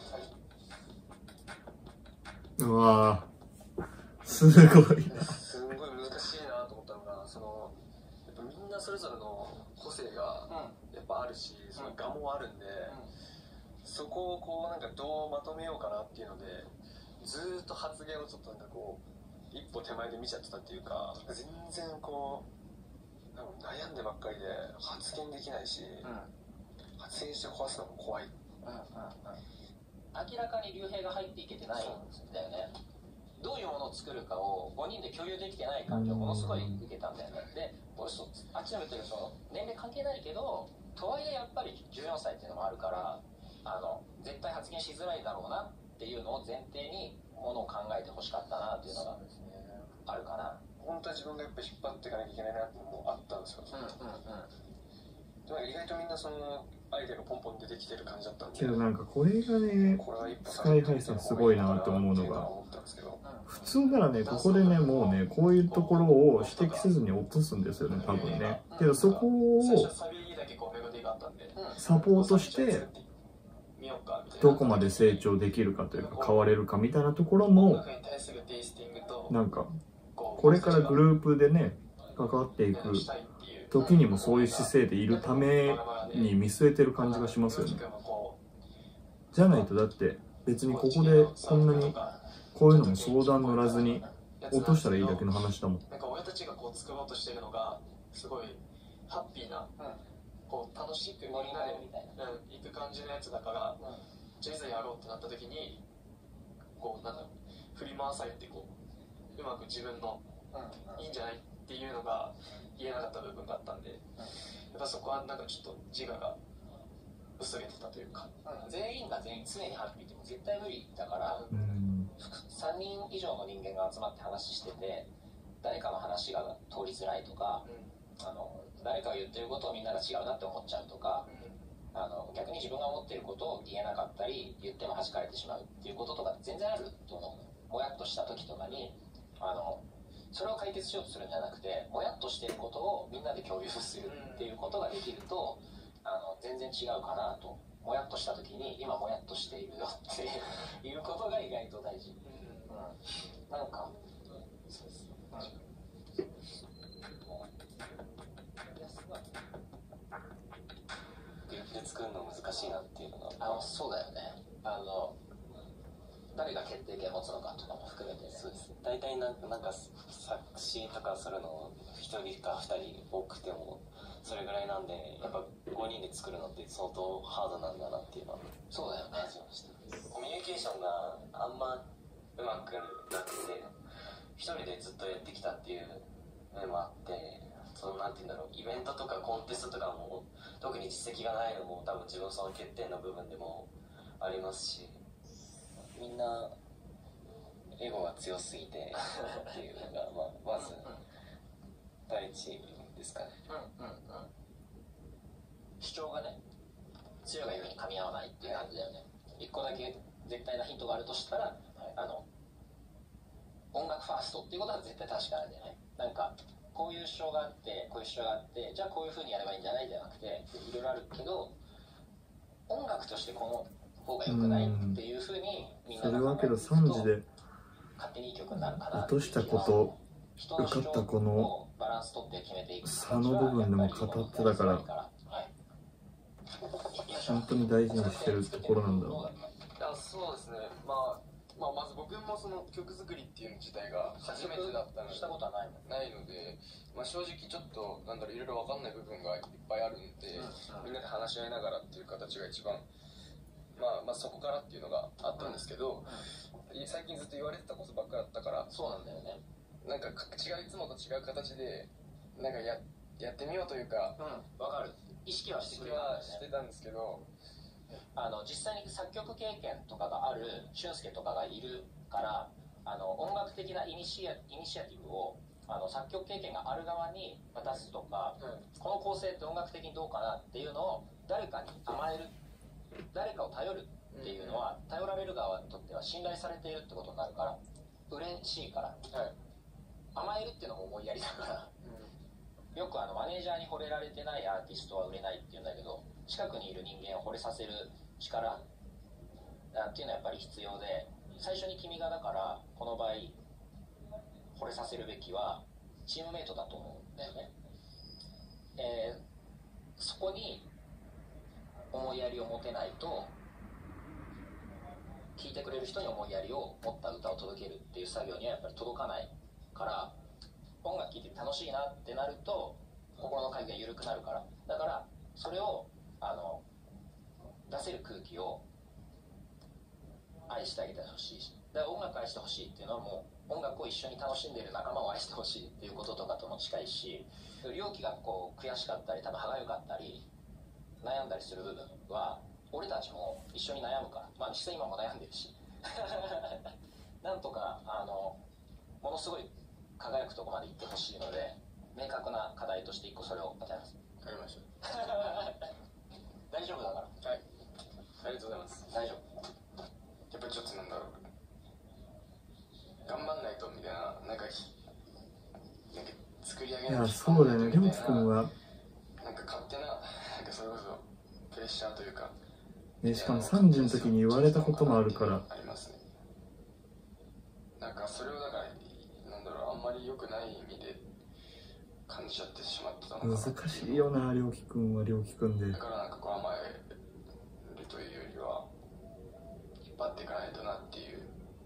うわすごい。 すごい難しいなと思ったのが、やっぱみんなそれぞれの個性がやっぱあるし、その我もあるんで、そこをこうなんかどうまとめようかなっていうので、ずーっと発言をちょっとなんかこう一歩手前で見ちゃってたっていうか、全然こうなんか悩んでばっかりで発言できないし、発言して壊すのも怖い。 明らかに竜兵が入っていけてないんだよね。どういうものを作るかを5人で共有できてない感じをものすごい受けたんだよね。で、俺あっちの言ってる年齢関係ないけど、とはいえやっぱり14歳っていうのもあるから、絶対発言しづらいだろうなっていうのを前提にものを考えてほしかったなっていうのがあるかな。 本当は自分がやっぱ引っ張っていかなきゃいけないなっていうのもあったんですよ。でも意外とみんなそのアイデアがポンポン出てきてる感じだったんで。 けどなんかこれがね、スカイハイさんすごいなと思うのが、普通ならね、ここでね、もうね、こういうところを指摘せずに落とすんですよね、多分ね。けどそこをサポートして、どこまで成長できるかというか、変われるかみたいなところも、なんか、これからグループでね、関わっていく時にもそういう姿勢でいるために見据えてる感じがしますよね。じゃないとだって別にここでこんなにこういうのも相談乗らずに落としたらいいだけの話だもん。 なんか親たちがこう作ろうとしてるのがすごいハッピーな、こう楽しくみんなで行く感じのやつだから、じゃあいざやろうってなった時にこうなんだろう、振り回されてこううまく自分のいいんじゃないっていうのが言えなかった部分があったんで、やっぱそこはなんかちょっと自我が薄れてたというか、 全員が全員常にハッピーっても絶対無理だから、3人以上の人間が集まって話してて、誰かの話が通りづらいとか、誰かが言ってることをみんなが違うなって思っちゃうとか、逆に自分が思ってることを言えなかったり言っても弾かれてしまうっていうこととか全然あると思う。もやっとした時とかにそれを解決しようとするんじゃなくて、もやっとしてることをみんなで共有するっていうことができると全然違うかなともやっとした時に今もやっとしているよっていうことが意外と大事。なんかそうです。 で作るの難しいなっていうのがそうだよね。誰が決定権を持つのかとかも含めて、ね、 そうです。大体なんか作詞とかするの1人か2人多くてもそれぐらいなんで、やっぱ5人で作るのって相当ハードなんだなっていうのはそうだよね。 感じました。コミュニケーションがあんまうまくなくて1人でずっとやってきたっていうのもあって、なんていうんだろう、イベントとかコンテストとかも特に実績がないのも多分自分その欠点の部分でもありますし、みんなエゴが強すぎてっていうのが、まず第一ですかね。 主張がね強いがゆえに噛み合わないっていう感じだよね。一個だけ絶対なヒントがあるとしたら、音楽ファーストっていうことは絶対確かなんだよね。なんかこういう主張があってこういう主張があって、じゃあこういう風にやればいいんじゃないじゃなくて、いろいろあるけど音楽としてこの方が良くないっていう風にみんなそれはけど3時で勝手にいい曲になるかな。 落としたこと受かったこの差の部分でも語ってたから、本当に大事にしてるところなんだろう。 そうですね。まず僕もその曲作りっていうの自体が初めてだったので、 したことはないので、正直ちょっといろいろ分かんない部分がいっぱいあるんで、みんなで話し合いながらっていう形が一番そこからっていうのがあったんですけど、最近ずっと言われてたことばっかだったから、 そうなんだよね。 なんかいつもと違う形でなんかやってみようというか、 わかる。意識はしてたんですけど、 実際に作曲経験とかがある俊介とかがいるから、音楽的なイニシアティブを作曲経験がある側に渡すとか、この構成って音楽的にどうかなっていうのを誰かに甘える、誰かを頼るっていうのは、頼られる側にとっては信頼されているってことになるから嬉しいから、甘えるっていうのも思いやりだから、よくマネージャーに惚れられてないアーティストは売れないっていうんだけど、近くにいる人間を惚れさせる力っていうのはやっぱり必要で、最初に君がだからこの場合惚れさせるべきはチームメイトだと思うんだよね。そこに思いやりを持てないと、聴いてくれる人に思いやりを持った歌を届けるっていう作業にはやっぱり届かないから、音楽聴いて楽しいなってなると心の鍵が緩くなるから、だからそれを出せる空気を愛してあげてほしいし、だから音楽愛してほしいっていうのはもう音楽を一緒に楽しんでいる仲間を愛してほしいっていうこととかとも近いし、良樹がこう悔しかったり多分歯がゆかったり悩んだりする部分は俺たちも一緒に悩むから、実際今も悩んでるしなんとかものすごい輝くとこまで行ってほしいので、明確な課題として1個それを与えます。 わかりました大丈夫だから。 はい、ありがとうございます。 大丈夫。 やっぱりちょっと頑張んないとみたいな、なんか作り上げないと。 そうだよね。りょうきくんはなんか勝手な、なんかそれこそプレッシャーというか、 しかも3時の時に言われたこともあるから。 ありますね。なんかそれをだからあんまり良くない意味で感じちゃってしまってたのかな。 難しいよな、りょうきくんはりょうきくんで。 だからなんか甘えるというよりは引っ張っていかないとなっていう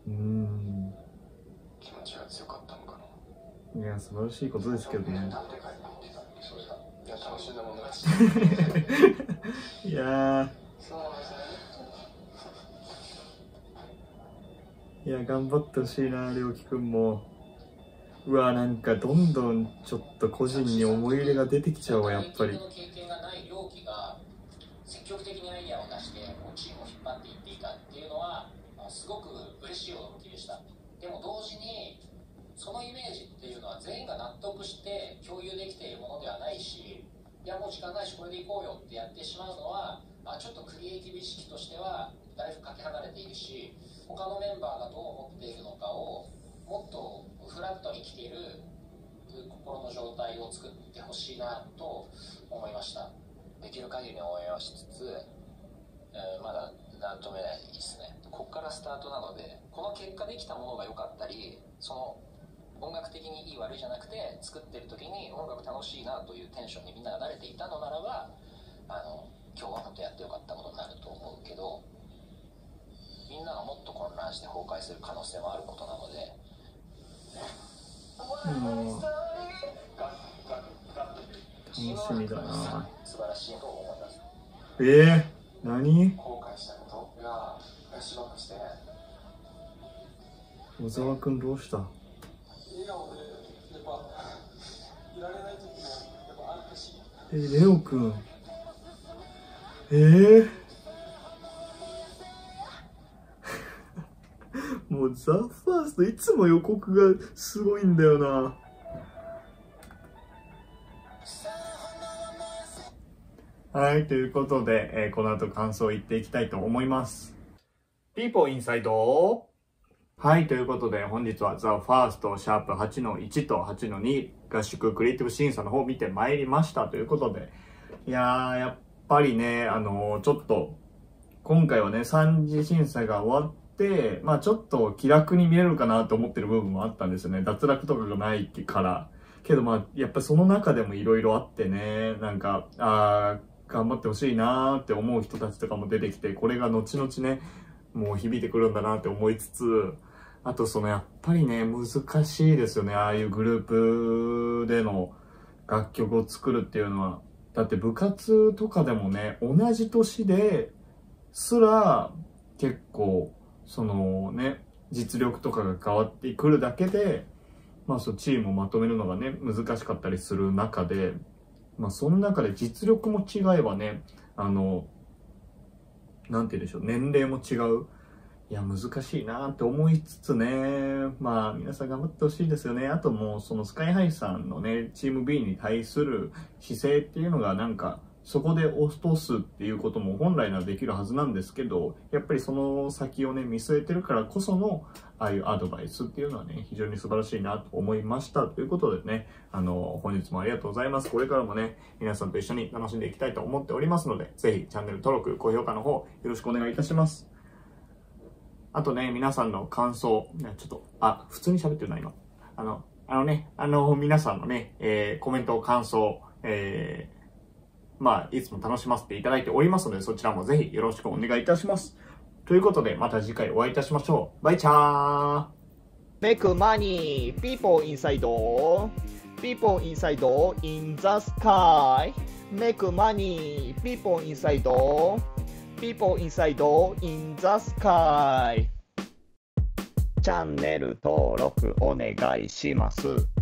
気持ちが強かったのかな。 いや、素晴らしいことですけどね。 いや、楽しんだもの勝ち。 いやいや、頑張ってほしいな、りょうきくんも。うわ、なんかどんどんちょっと個人に思い入れが出てきちゃうわ、やっぱり。 経験がない両機が積極的にアイデアを出してチームを引っ張っていっていたっていうのはすごく嬉しい驚きでした。でも同時にそのイメージっていうのは全員が納得して共有できているものではないし、いやもう時間ないしこれでいこうよってやってしまうのは、ちょっとクリエイティブ意識としてはだいぶかけ離れているし、他のメンバーがどう思っているのかをもっとフラットに来ている心の状態を作ってほしいなと思いました。できる限りの応援をしつつ、 まだ何とも言えないですね。ここからスタートなので、この結果できたものが良かったり、その音楽的にいい悪いじゃなくて、作ってる時に音楽楽しいなというテンションにみんなが慣れていたのならば、今日は本当やってよかったことになると思うけど、みんながもっと混乱して崩壊する可能性もあることなので、 楽しみだな。 素晴らしいと思います。 何？ 後悔したことがフラッシュバックして、 小沢くんどうした？ 笑顔でやっぱいられない時もやっぱあるし。 レオくん。もうザ・ファーストいつも予告がすごいんだよな。はい、ということで、この後感想を言っていきたいと思います。ピーポーインサイド。はい、ということで本日はザ・ファーストシャープ8の1と8の2合宿クリエイティブ審査の方を見てまいりましたということで、いやー、やっぱりね、ちょっと今回はね、3次審査が終わって、まあちょっと気楽に見れるかなと思ってる部分もあったんですよね。脱落とかがないから。けどまあ、やっぱその中でもいろいろあってね、なんか、頑張ってほしいなーって思う人たちとかも出てきて、これが後々ね、もう響いてくるんだなって思いつつ、あとやっぱりね、難しいですよね。ああいうグループでの楽曲を作るっていうのは。だって部活とかでもね、同じ年ですら結構、実力とかが変わってくるだけで、まあチームをまとめるのがね、難しかったりする中で、まあその中で実力も違えばね、なんて言うんでしょう、年齢も違う。いや、難しいなって思いつつね、まあ皆さん頑張ってほしいですよね。あともうスカイハイさんのね、チーム B に対する姿勢っていうのがなんか、そこで落とすっていうことも本来ならできるはずなんですけど、やっぱりその先をね、見据えてるからこその、ああいうアドバイスっていうのはね、非常に素晴らしいなと思いました。ということでね、本日もありがとうございます。これからもね、皆さんと一緒に楽しんでいきたいと思っておりますので、ぜひチャンネル登録、高評価の方、よろしくお願いいたします。あとね、皆さんの感想、ちょっと、普通に喋ってるな、今。皆さんのね、コメント、感想、まあ、いつも楽しませていただいておりますので、そちらもぜひよろしくお願いいたします。ということで、また次回お会いいたしましょう。バイチャー。Make money, people inside, people inside in the sky. Make money, people inside, people inside in the sky. チャンネル登録お願いします。